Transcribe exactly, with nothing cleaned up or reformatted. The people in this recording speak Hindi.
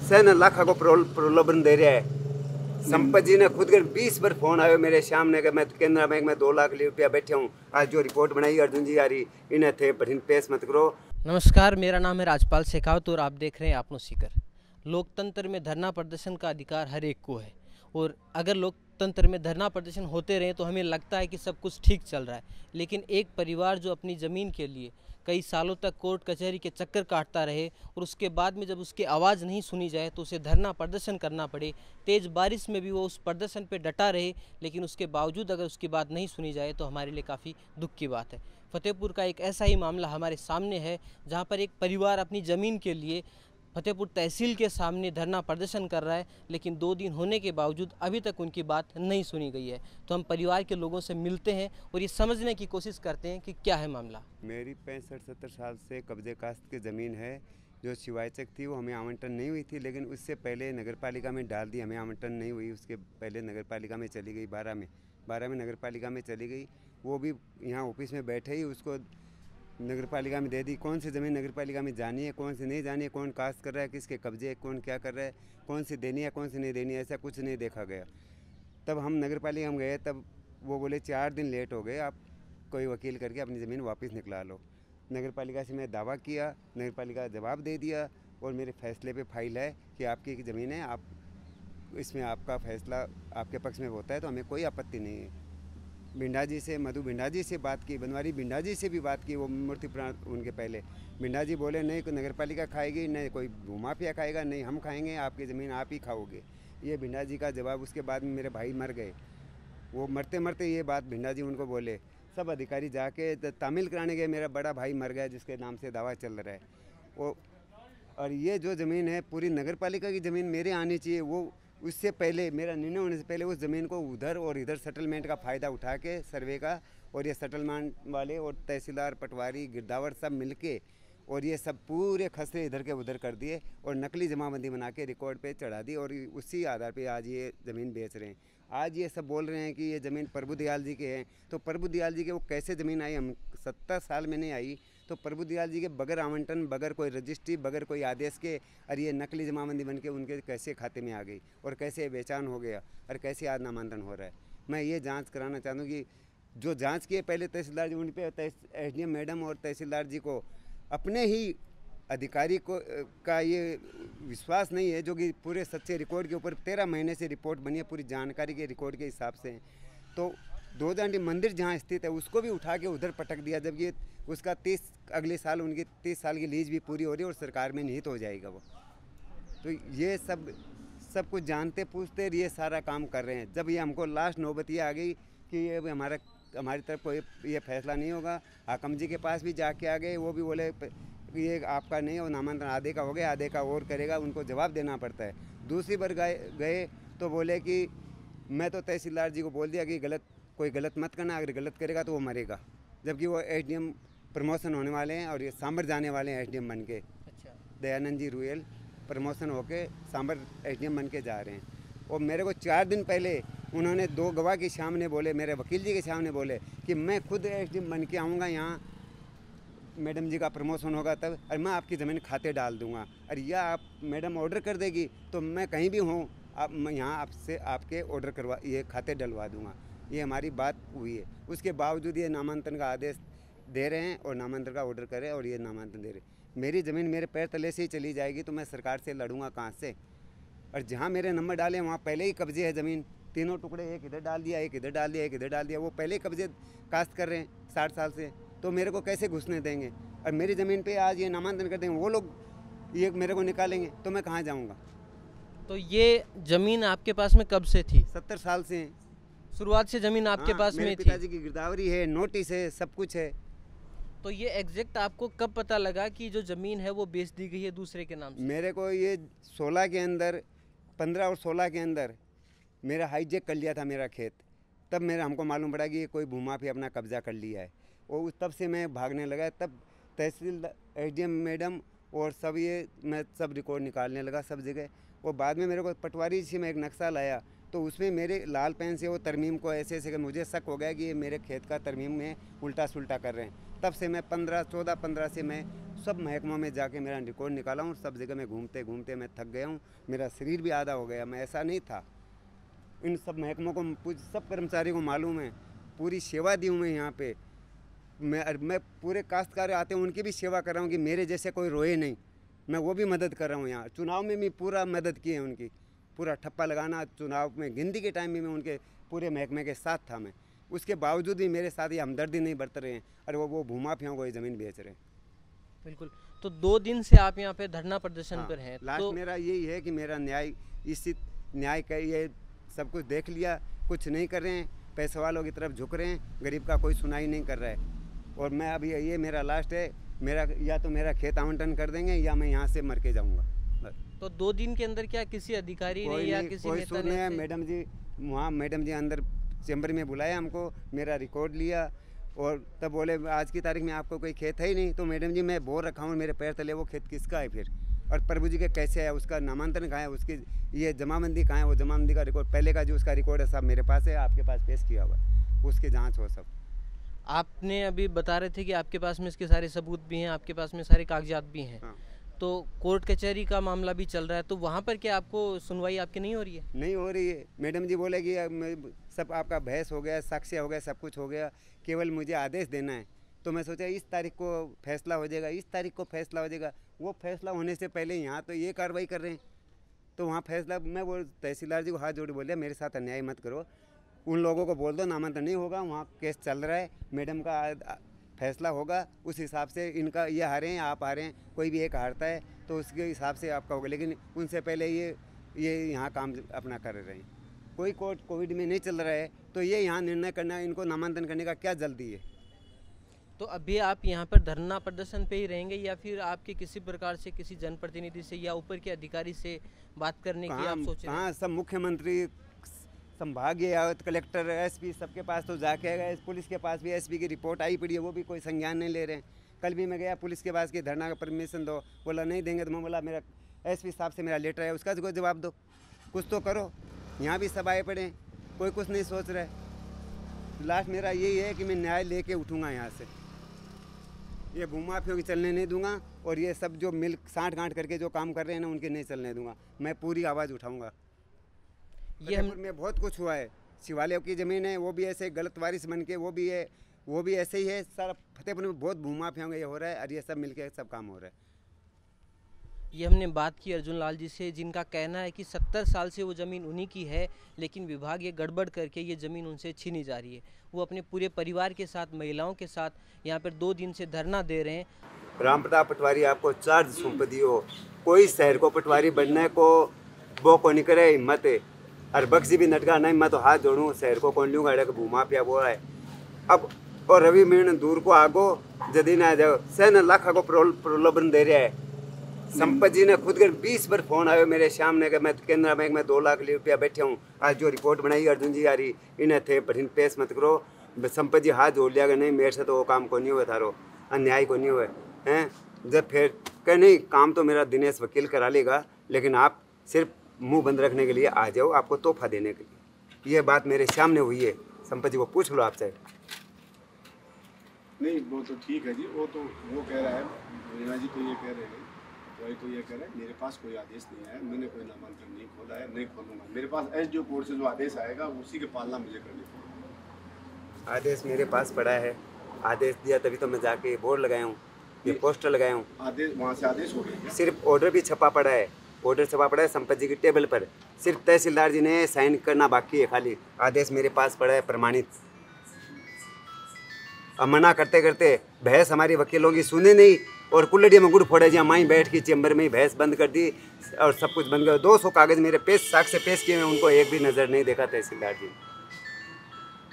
सैन लाखा को प्रलोभन दे रहा है। संपत जी ने खुद कर बीस बार फोन आयो मेरे सामने कि मैं केनरा बैंक में दो लाख रुपया बैठे हूँ। आज जो रिपोर्ट बनाई अर्जुन जी आ रही इन्हें थे बढ़िन पेश मत करो। नमस्कार, मेरा नाम है राजपाल शेखावत और आप देख रहे हैं आपनो सीकर। लोकतंत्र में धरना प्रदर्शन का अधिकार हर एक को है और अगर लोकतंत्र में धरना प्रदर्शन होते रहे तो हमें लगता है कि सब कुछ ठीक चल रहा है। लेकिन एक परिवार जो अपनी ज़मीन के लिए कई सालों तक कोर्ट कचहरी के चक्कर काटता रहे और उसके बाद में जब उसकी आवाज़ नहीं सुनी जाए तो उसे धरना प्रदर्शन करना पड़े, तेज़ बारिश में भी वो उस प्रदर्शन पे डटा रहे, लेकिन उसके बावजूद अगर उसकी बात नहीं सुनी जाए तो हमारे लिए काफ़ी दुख की बात है। फतेहपुर का एक ऐसा ही मामला हमारे सामने है जहाँ पर एक परिवार अपनी ज़मीन के लिए फतेहपुर तहसील के सामने धरना प्रदर्शन कर रहा है, लेकिन दो दिन होने के बावजूद अभी तक उनकी बात नहीं सुनी गई है। तो हम परिवार के लोगों से मिलते हैं और ये समझने की कोशिश करते हैं कि क्या है मामला। मेरी पैंसठ सत्तर साल से कब्जे कास्त की ज़मीन है। जो शिवायचक थी वो हमें आवंटन नहीं हुई थी, लेकिन उससे पहले नगर पालिका में डाल दी। हमें आवंटन नहीं हुई, उसके पहले नगर पालिका में चली गई। बारह में बारह में नगर पालिका में चली गई। वो भी यहाँ ऑफिस में बैठे ही उसको नगर पालिका में दे दी। कौन सी ज़मीन नगर पालिका में जानी है, कौन सी नहीं जानी है, कौन कास्ट कर रहा है, किसके कब्जे है, कौन क्या कर रहा है, कौन सी देनी है, कौन सी नहीं देनी है, ऐसा कुछ नहीं देखा गया। तब हम नगर पालिका में गए, तब वो बोले चार दिन लेट हो गए, आप कोई वकील करके अपनी ज़मीन वापस निकला लो। नगर पालिका से मैं दावा किया, नगर पालिका जवाब दे दिया और मेरे फैसले पे फाइल है कि आपकी ज़मीन है, आप इसमें आपका फैसला आपके पक्ष में होता है तो हमें कोई आपत्ति नहीं है। भिंडा जी से, मधु भिंडा जी से बात की, बनवारी भिंडा जी से भी बात की, वो मूर्ति प्राण उनके पहले। भिंडा जी बोले नहीं कोई नगर पालिका खाएगी, नहीं कोई भूमाफिया खाएगा, नहीं हम खाएंगे, आपकी ज़मीन आप ही खाओगे। ये भिंडा जी का जवाब। उसके बाद में मेरे भाई मर गए। वो मरते मरते ये बात भिंडा जी उनको बोले। सब अधिकारी जाके तामील कराने गए, मेरा बड़ा भाई मर गया जिसके नाम से दावा चल रहा है वो। और ये जो ज़मीन है पूरी नगर पालिका की ज़मीन मेरे आनी चाहिए। वो उससे पहले, मेरा निर्णय होने से पहले उस ज़मीन को उधर और इधर सेटलमेंट का फ़ायदा उठा के सर्वे का, और ये सेटलमेंट वाले और तहसीलदार, पटवारी, गिरदावर सब मिलके और ये सब पूरे खसरे इधर के उधर कर दिए और नकली जमाबंदी बना के रिकॉर्ड पे चढ़ा दी और उसी आधार पे आज ये ज़मीन बेच रहे हैं। आज ये सब बोल रहे हैं कि ये ज़मीन प्रभु दयाल जी के हैं। तो प्रभु दयाल जी के वो कैसे ज़मीन आई? हम सत्तर साल में नहीं आई, तो प्रभु दयाल जी के बगैर आवंटन, बगैर कोई रजिस्ट्री, बगैर कोई आदेश के, और ये नकली जमाबंदी बन के उनके कैसे खाते में आ गई और कैसे बेचान हो गया और कैसे आज नामांतरण हो रहा है। मैं ये जांच कराना चाहता हूँ कि जो जांच किए पहले तहसीलदार जी, उन पर एस डी एम मैडम और तहसीलदार जी को अपने ही अधिकारी को का ये विश्वास नहीं है, जो कि पूरे सच्चे रिकॉर्ड के ऊपर तेरह महीने से रिपोर्ट बनी है, पूरी जानकारी के रिकॉर्ड के हिसाब से। तो दो दांडी मंदिर जहाँ स्थित है उसको भी उठा के उधर पटक दिया, जबकि उसका तीस अगले साल उनकी तीस साल की लीज भी पूरी हो रही है और सरकार में निहित हो जाएगा वो। तो ये सब सब कुछ जानते पूछते ये सारा काम कर रहे हैं। जब ये हमको लास्ट नौबत ये आ गई कि ये हमारा हमारी तरफ कोई ये फैसला नहीं होगा, हाकम जी के पास भी जाके आ गए, वो भी बोले ये आपका नहीं हो, नामांतरण आधे का हो गया, आधे का और करेगा, उनको जवाब देना पड़ता है। दूसरी बार गए गए तो बोले कि मैं तो तहसीलदार जी को बोल दिया कि गलत कोई गलत मत करना, अगर गलत करेगा तो वो मरेगा, जबकि वो एस डी एम प्रमोशन होने वाले हैं और ये सांबर जाने वाले हैं एस डी एम बन के। अच्छा। दयानंद जी रुएल प्रमोशन होके सांबर एस डी एम बन के जा रहे हैं। और मेरे को चार दिन पहले उन्होंने दो गवाह के सामने बोले, मेरे वकील जी के सामने बोले कि मैं खुद एस डी एम बन के आऊँगा, यहाँ मैडम जी का प्रमोशन होगा तब, और मैं आपकी ज़मीन खाते डाल दूंगा, और या आप मैडम ऑर्डर कर देगी तो मैं कहीं भी हूँ, आप मैं यहाँ आपसे आपके ऑर्डर करवा ये खाते डलवा दूंगा। ये हमारी बात हुई है। उसके बावजूद ये नामांतरण का आदेश दे रहे हैं और नामांतरण का ऑर्डर करे और ये नामांतरण दे रहे हैं। मेरी ज़मीन मेरे पैर तले से ही चली जाएगी तो मैं सरकार से लड़ूंगा कहाँ से? और जहाँ मेरे नंबर डाले वहाँ पहले ही कब्जे है ज़मीन, तीनों टुकड़े, एक इधर डाल दिया, एक इधर डाल दिया, एक इधर डाल दिया। वो पहले ही कब्जे कास्ट कर रहे हैं साठ साल से, तो मेरे को कैसे घुसने देंगे? और मेरी ज़मीन पे आज ये नामांतरण कर देंगे, वो लोग ये मेरे को निकालेंगे तो मैं कहाँ जाऊँगा? तो ये ज़मीन आपके पास में कब से थी? सत्तर साल से। शुरुआत से ज़मीन आपके हाँ, पास मेरे में थी? पिताजी की गिरदावरी है, नोटिस है, सब कुछ है। तो ये एग्जैक्ट आपको कब पता लगा कि जो ज़मीन है वो बेच दी गई है दूसरे के नाम से? मेरे को ये सोलह के अंदर, पंद्रह और सोलह के अंदर मेरा हाईजेक कर लिया था मेरा खेत। तब मेरा हमको मालूम पड़ा कि ये कोई भूमाफिया अपना कब्जा कर लिया है, और तब से मैं भागने लगा। तब तहसील एस डी एम मैडम और सब ये मैं सब रिकॉर्ड निकालने लगा सब जगह। और बाद में मेरे को पटवारी से मैं एक नक्शा लाया, तो उसमें मेरे लाल पेन से वो तरमीम को ऐसे ऐसे मुझे शक हो गया कि ये मेरे खेत का तरमीम में उल्टा सुल्टा कर रहे हैं। तब से मैं पंद्रह चौदह पंद्रह से मैं सब महकमों में जाके मेरा रिकॉर्ड निकाला हूँ। सब जगह में घूमते घूमते मैं थक गया हूँ, मेरा शरीर भी आधा हो गया। मैं ऐसा नहीं था, इन सब महकमों को सब कर्मचारियों को मालूम है, पूरी सेवा दी हूँ मैं यहाँ पे। मैं मैं पूरे काश्तकार आते हैं उनकी भी सेवा कर रहा हूँ कि मेरे जैसे कोई रोए नहीं। मैं वो भी मदद कर रहा हूँ। यहाँ चुनाव में भी पूरा मदद की है उनकी, पूरा ठप्पा लगाना चुनाव में, गिनती के टाइम में मैं उनके पूरे महकमे के साथ था मैं। उसके बावजूद भी मेरे साथ ये हमदर्दी नहीं बरत रहे हैं और वो वो भूमाफियाओं को ये ज़मीन बेच रहे हैं। बिल्कुल। तो दो दिन से आप यहाँ पे धरना प्रदर्शन हाँ, पर हैं। लास्ट तो मेरा यही है कि मेरा न्याय, इसी न्याय का ये सब कुछ देख लिया, कुछ नहीं कर रहे हैं, पैसे वालों की तरफ झुक रहे हैं, गरीब का कोई सुनाई नहीं कर रहा है। और मैं अभी ये मेरा लास्ट है, मेरा या तो मेरा खेत आवंटन कर देंगे या मैं यहाँ से मर के जाऊँगा। तो दो दिन के अंदर क्या किसी अधिकारी ने या किसी कोई नेता सुन ने है? ऐसे- मैडम जी वहाँ मैडम जी अंदर चैम्बर में बुलाया हमको, मेरा रिकॉर्ड लिया और तब बोले आज की तारीख में आपको कोई खेत है ही नहीं। तो मैडम जी मैं बोर रखा हूँ मेरे पैर तले, वो खेत किसका है फिर? और प्रभु जी के कैसे है, उसका नामांतरण कहाँ है, उसकी ये जमाबंदी कहाँ है? वो जमाबंदी का रिकॉर्ड पहले का जो उसका रिकॉर्ड है सब मेरे पास है, आपके पास पेश किया हुआ है, उसकी जाँच हो सब। आपने अभी बता रहे थे कि आपके पास में इसके सारे सबूत भी हैं, आपके पास में सारे कागजात भी हैं। हाँ। तो कोर्ट कचहरी का मामला भी चल रहा है, तो वहाँ पर क्या आपको सुनवाई आपकी नहीं हो रही है? नहीं हो रही है। मैडम जी बोले कि अब मैं- सब आपका बहस हो गया, साक्ष्य हो गया, सब कुछ हो गया, केवल मुझे आदेश देना है। तो मैं सोचा इस तारीख को फैसला हो जाएगा, इस तारीख को फैसला हो जाएगा। वो फैसला होने से पहले यहाँ तो ये कार्रवाई कर रहे हैं, तो वहाँ फैसला, मैं वो तहसीलदार जी को हाथ जोड़ बोले मेरे साथ अन्याय मत करो, उन लोगों को बोल दो नामांतरण नहीं होगा, वहाँ केस चल रहा है, मैडम का आ- फैसला होगा, उस हिसाब से इनका ये हारे हैं आप हारे हैं, कोई भी एक हारता है तो उसके हिसाब से आपका होगा। लेकिन उनसे पहले ये ये यहाँ काम अपना कर रहे हैं। कोई कोर्ट कोविड में नहीं चल रहा है तो ये यहाँ निर्णय करना, इनको नामांकन करने का क्या जल्दी है? तो अभी आप यहाँ पर धरना प्रदर्शन पे ही रहेंगे या फिर आपके किसी प्रकार से किसी जनप्रतिनिधि से या ऊपर के अधिकारी से बात करने की आप सोच रहे हैं? कहाँ सब मुख्यमंत्री, संभागीय आयुक्त, कलेक्टर, एसपी सबके पास तो जाके गए, पुलिस के पास भी एसपी की रिपोर्ट आई पड़ी है, वो भी कोई संज्ञान नहीं ले रहे हैं। कल भी मैं गया पुलिस के पास कि धरना का परमिशन दो, बोला नहीं देंगे। तो मैं बोला मेरा एसपी साहब से मेरा लेटर है, उसका कोई जवाब दो, कुछ तो करो। यहाँ भी सब आए पड़े हैं, कोई कुछ नहीं सोच रहा है। लास्ट मेरा यही है कि मैं न्याय लेके उठूँगा यहाँ से, ये भूमाफियों की चलने नहीं दूंगा और ये सब जो मिल साठ गांठ करके जो काम कर रहे हैं ना उनके नहीं चलने दूंगा। मैं पूरी आवाज़ उठाऊंगा। ये हम फतेहपुर में बहुत कुछ हुआ है, शिवालयों की ज़मीन है वो भी ऐसे गलत वारिस बन के वो भी है, वो भी ऐसे ही है। सारा फतेहपुर में बहुत भूमाफियों का ये हो रहा है और ये सब मिलके सब काम हो रहा है। ये हमने बात की अर्जुन लाल जी से, जिनका कहना है कि सत्तर साल से वो ज़मीन उन्हीं की है, लेकिन विभाग ये गड़बड़ करके ये ज़मीन उनसे छीनी जा रही है। वो अपने पूरे परिवार के साथ, महिलाओं के साथ यहाँ पर दो दिन से धरना दे रहे हैं। राम प्रताप पटवारी आपको चार्ज सौंप दियो, कोई शहर को पटवारी बनने को वो को नहीं करे हिम्मत है। और बख्शी भी नटका नहीं, मैं तो हाथ जोड़ूँ शहर को कौन लूँगा, अड़क भूमाफिया वो है अब। और रवि मीण दूर को आगो जदी ना जाओ, सैन लाख को प्रलोभन दे रहा है। संपत जी ने खुद कर बीस बार फोन आयो मेरे सामने कि मैं केंद्रा बैंक में दो लाख रुपया बैठे हूँ, आज जो रिपोर्ट बनाई अर्जुन जी आ रही इन्हें थे बढ़िन पेश मत करो। संपत जी हाथ जोड़ लिया कि नहीं मेरे से तो वो काम को नहीं हुआ, थारो अन्याय को नहीं हुआ हैं। जब फिर कह नहीं काम तो मेरा दिनेश वकील करा लेगा, लेकिन आप सिर्फ मुंह बंद रखने के लिए आ जाओ, आपको तोहफा देने के लिए। ये बात मेरे सामने हुई है, संपत जी को पूछ लो आपसे। नहीं वो तो ठीक है जी, वो तो वो कह रहा है, मीना जी तो ये कह रहे हैं, वही तो ये कह रहे हैं मेरे पास कोई आदेश नहीं आया, मैंने कोई नामांकन नहीं खोला है, नहीं खोलूंगा। मेरे पास एस डी ओ कोर्ट से जो आदेश आएगा उसी के पालना मुझे करनी पड़ेगी। आदेश मेरे पास पड़ा है, आदेश दिया तभी तो मैं जाके बोर्ड लगाया हूँ, ये पोस्टर लगाया हूँ। आदेश वहाँ से आदेश हो गया? सिर्फ ऑर्डर भी छपा पड़ा है, ऑर्डर छपा पड़ा है संपत जी की टेबल पर, सिर्फ तहसीलदार जी ने साइन करना बाकी है खाली। आदेश मेरे पास पड़ा है प्रमाणित। अब मना करते करते बहस हमारी वकीलों की सुने नहीं और कुल्लड़ी में गुड़ फोड़े, जहाँ माई बैठ के चैम्बर में ही बहस बंद कर दी और सब कुछ बंद कर। दो सौ कागज़ मेरे पेश साख से पेश किए हैं, उनको एक भी नज़र नहीं देखा तहसीलदार जी।